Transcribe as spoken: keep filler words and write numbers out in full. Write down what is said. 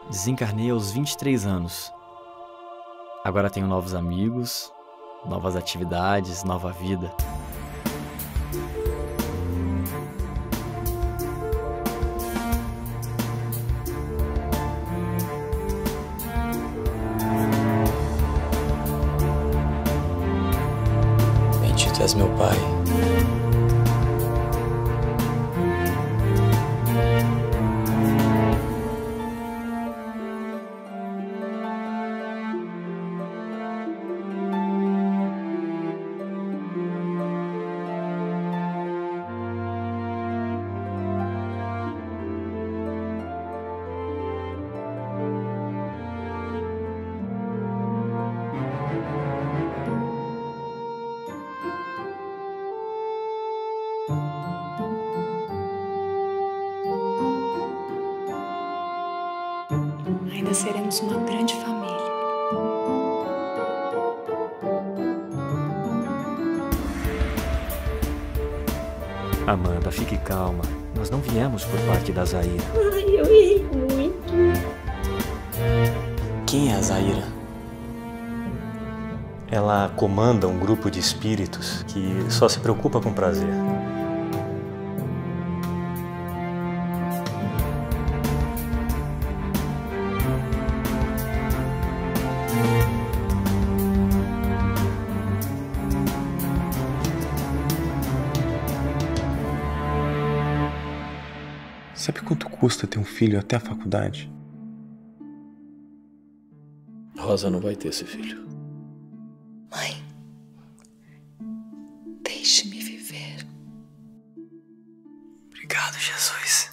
Desencarnei aos vinte e três anos. Agora tenho novos amigos, novas atividades, nova vida. Bendito és meu Pai. Ainda seremos uma grande família. Amanda, fique calma. Nós não viemos por parte da Zaira. Ai, eu errei muito. Quem é a Zaira? Ela comanda um grupo de espíritos que só se preocupa com prazer. Sabe quanto custa ter um filho até a faculdade? Rosa não vai ter esse filho. Mãe, deixe-me viver. Obrigado, Jesus.